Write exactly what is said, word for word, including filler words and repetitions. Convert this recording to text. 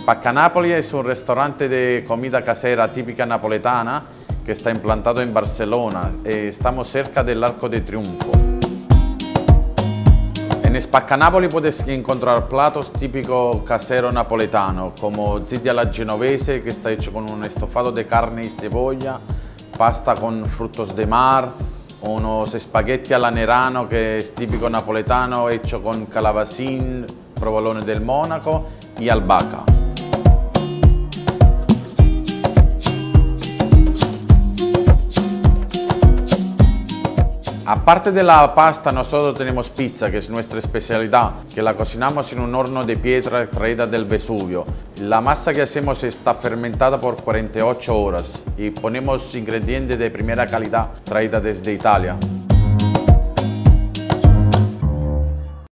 Spaccanapoli es un restaurante de comida casera típica napoletana que está implantado en Barcelona. Estamos cerca del Arco de Triunfo. En Spaccanapoli puedes encontrar platos típicos caseros napoletano, como ziti alla genovese, que está hecho con un estofado de carne y cebolla, pasta con frutos de mar, unos espagueti alla nerano, que es típico napoletano, hecho con calabacín, provolone del Mónaco y albahaca. Aparte de la pasta, nosotros tenemos pizza, que es nuestra especialidad, que la cocinamos en un horno de piedra traída del Vesubio. La masa que hacemos está fermentada por cuarenta y ocho horas y ponemos ingredientes de primera calidad traída desde Italia.